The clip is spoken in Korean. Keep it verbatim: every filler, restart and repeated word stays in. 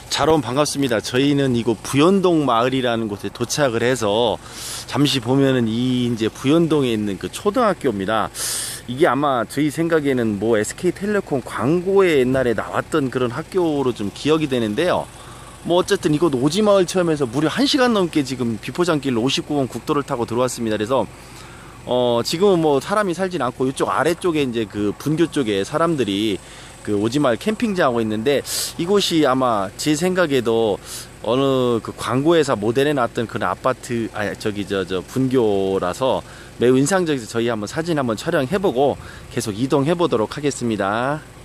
자, 여러분 반갑습니다. 저희는 이곳 부연동 마을이라는 곳에 도착을 해서 잠시 보면은 이 이제 부연동에 있는 그 초등학교입니다. 이게 아마 저희 생각에는 뭐 에스케이텔레콤 광고에 옛날에 나왔던 그런 학교로 좀 기억이 되는데요. 뭐 어쨌든 이곳 오지마을 체험에서 무려 한 시간 넘게 지금 비포장길 오십구 번 국도를 타고 들어왔습니다. 그래서 어 지금은 뭐 사람이 살진 않고 이쪽 아래쪽에 이제 그 분교 쪽에 사람들이 그 오지마을 캠핑장 하고 있는데, 이곳이 아마 제 생각에도 어느 그 광고회사 모델에 나왔던 그런 아파트, 아 저기 저 저 분교라서 매우 인상적이어서 저희 한번 사진 한번 촬영해보고 계속 이동해 보도록 하겠습니다.